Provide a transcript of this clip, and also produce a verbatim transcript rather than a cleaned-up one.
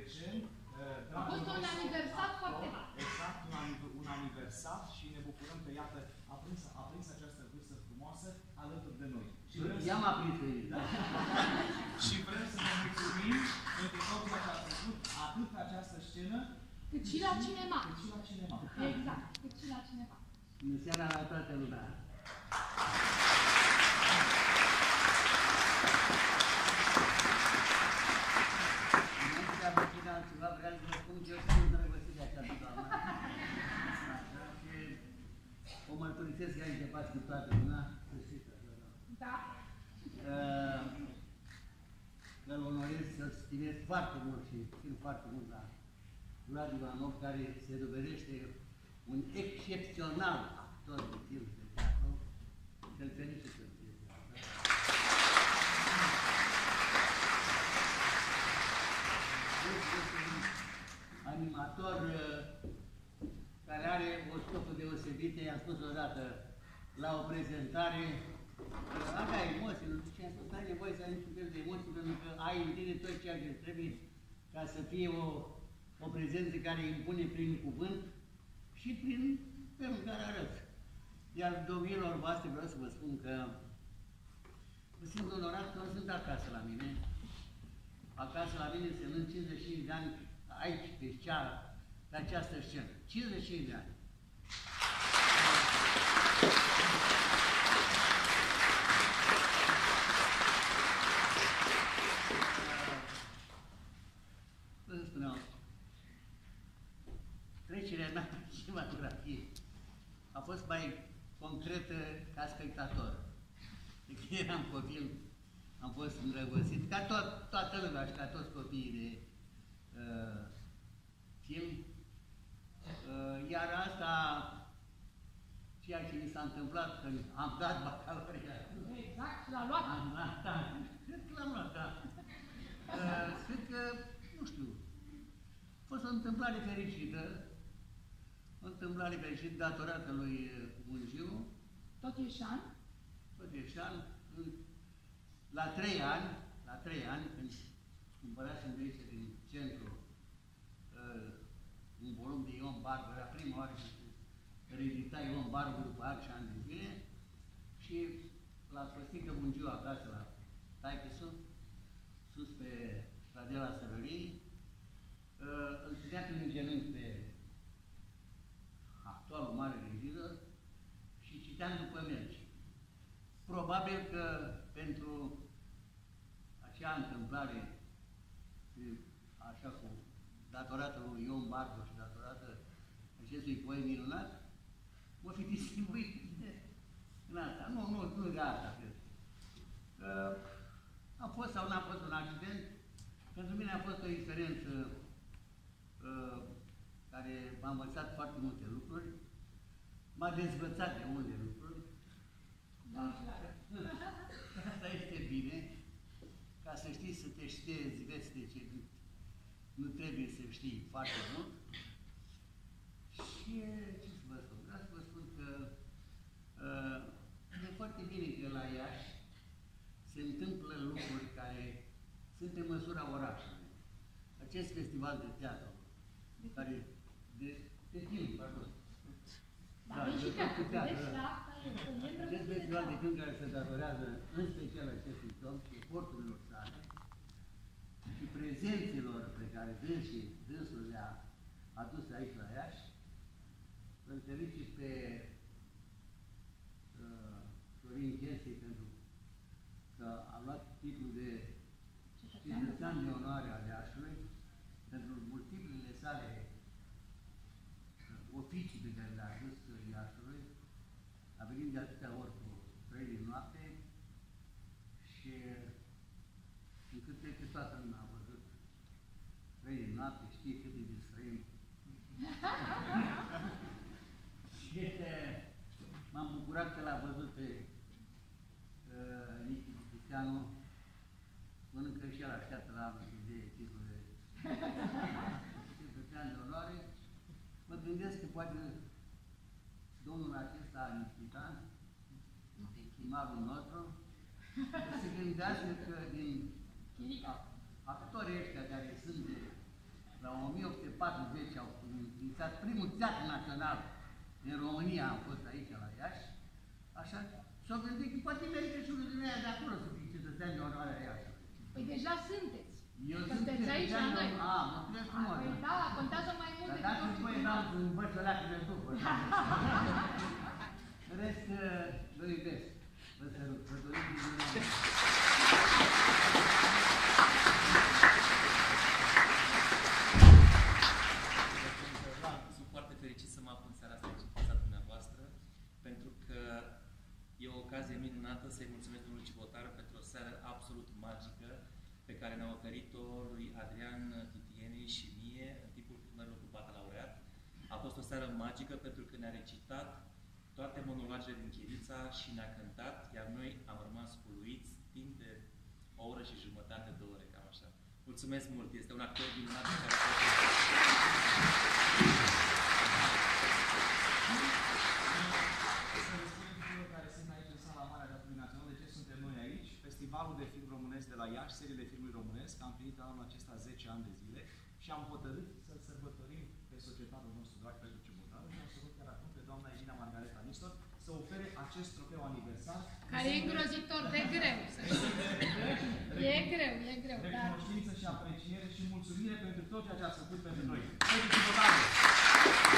petrecem. A fost un aniversat foarte mare. Exact, un, un aniversat și ne bucurăm că, iată, a prins, a prins această vârstă frumoasă alături de noi. Și vrem I-am să... aprins pe ei. Și vrem să vă mulțumim pentru tot ceea ce ați făcut, atât pe această scenă, cât și la cinema. Cât și la cinema. Exact, cât și la cinema. Bună seara la toată lumea! Înainte de a vă spune altceva, vreau să vă spun că eu sunt îndrăgostit de această doamnă. Așa și o mărturisesc aici de față cu toată lumea, să știți așa, da. Da. Îl onorez, să-l stimez foarte mult și țin foarte mult la Vlad Ivanov, care se dovedește un excepțional actor de film și de teatru. Și-l felicit să fie asta. Este un animator care are o stofă deosebită. I-am spus odată la o prezentare, avea emoții, nu știu ce am spus, ai nevoie să ai niciun fel de emoții, pentru că ai în tine tot ceea ce trebuie ca să fie o, o prezență care impune prin cuvânt și prin felul care arăți. Iar domnilor voastre vreau să vă spun că mă simt onorat că nu sunt acasă la mine. Acasă la mine se lâng cincizeci și cinci de ani aici, pe, cea, pe această scenă. cincizeci și cinci de ani. Cum spuneau, trecerea mea în cinematografie a fost mai concretă ca spectator. De când eram copil, am fost îndrăgostit, ca tot, toată lumea și ca toți copiii de uh, film. Uh, iar asta, ceea ce mi s-a întâmplat când am dat bacalaureat. Exact, l-a luat. Am luat, da. Cred că l-am luat, da. Uh, cred că, nu știu, a fost o întâmplare fericită. O întâmplare fericită datorată lui Mungiu. Tot Ieșan? Tot Ieșan. La trei ani, la trei ani, când cumpărasem de aici, din centru, uh, un volum de Ion Barbu, era prima oară când redita Ion Barbu după ani și ani de zile, și l-a spăstică Mungiu acasă la taică-su, sus pe stradela Sărării, uh, îl ținea prin genunchi pe actualul mare regizor și citeam după mergi. Probabil că pentru acea întâmplare, așa cu datorată lui Ion Barbu și datorată acestui poem minunat, o fi distribuit în asta. Nu, nu, nu de asta, cred. Uh, a fost sau n-a fost un accident, pentru mine a fost o experiență uh, care m-a învățat foarte multe lucruri, m-a dezvățat de multe lucruri. Asta este bine, ca să știi să te ștezi, vezi de ce nu trebuie să știi foarte mult. Și ce să vă spun? Vreau să vă spun că uh, e foarte bine că la Iași se întâmplă lucruri care sunt în măsura orașului. Acest festival de teatru, care de, de film, pardon. Da, de teatru, teatru, da. Acest festival de film care se datorează în special acestui domn și eforturilor sale și prezențelor pe care dânsii, dânsul le-a adus aici la Iași, îl felicit pe uh, Florin Chestii pentru că a luat titlul de cetățean de onoare al Iașului, pentru multiplele sale oficii pe care le-a adus Iașului. A venit de atâtea ori cu trei din noapte și încât cred că toată lumea a văzut trei din noapte, știe cât e de străin. Și m-am bucurat că l-a văzut pe uh, Nichi Cristianu, spunând că și el așteaptă la anul de titlul de cetățean de onoare. Mă gândesc că poate domnul acesta, Nichitan, primarul nostru, se gândească că din actorii ăștia care sunt de la o mie opt sute patruzeci au înființat primul teatru național din România, am fost aici la Iași, așa, s-au gândit că poate merită și unul din aia de acolo să fie cetățean de onoarea Iași. Păi deja sunteți. Eu Că sunt sunteți aici la noi. A, mulțumesc frumos. Păi da, contează mai mult Dar decât dați-mi orice voie, n-am să învăț o leacă după. În rest, vă iubesc. Vă sărut. Vă dorim din Dumnezeu. Sunt foarte fericit să mă aflu în seara asta aici în fața dumneavoastră, pentru că e o ocazie minunată să-i mulțumesc domnului Cibotaru pentru o seară absolut magică pe care ne-a oferit-o lui Adrian Titieni și mie în timpul filmărilor cu Baccalaureat. A fost o seară magică pentru că ne-a recitat toate monologele din Chirița și ne-a cântat, iar noi am rămas uluiți timp de o oră și jumătate, două ore, cam așa. Mulțumesc mult, este un actor minunat pe care Să le spunem celor care sunt aici în sala mare a Teatrului Național de ce suntem noi aici. Festivalul de film românesc de la Iași, seriile filmului românesc. Am primit anul acesta zece ani de zile și am hotărât să-l sărbătorim pe societatea nostru drag Petru Cibotaru și am să rog chiar acum pe doamna Elina Margareta Nistor să ofere acest trofeu aniversar. Care e îngrozitor de greu, să știți. E greu, e greu, dar... Recunoștință și apreciere și mulțumire pentru tot ceea ce ați făcut pentru noi. Petru Cibotaru!